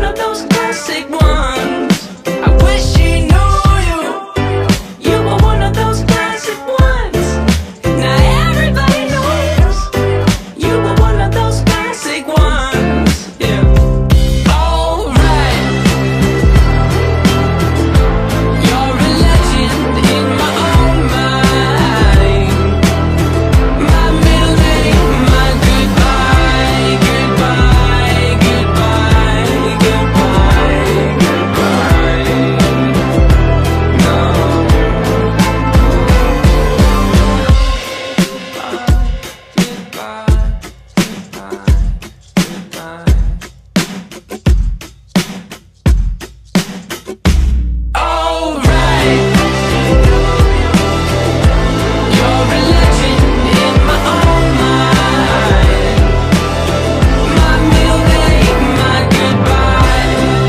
of those classic ones. I wish she knew you. You were one of those classic ones. Now everybody knows you were one of those classic ones. Yeah. Alright. You're a legend in my own mind. My middle name, my goodbye, goodbye, goodbye, goodbye, goodbye. No. Goodbye, goodbye, goodbye. Alright. You're a legend in my own mind. My middle name, my goodbye.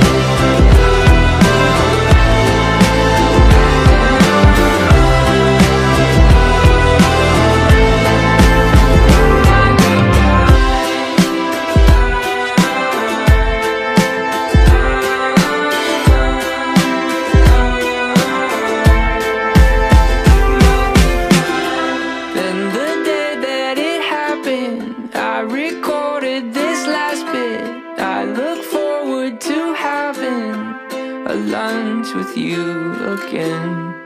Then the day that it happened, I recorded this last bit. I look forward to having a lunch with you again.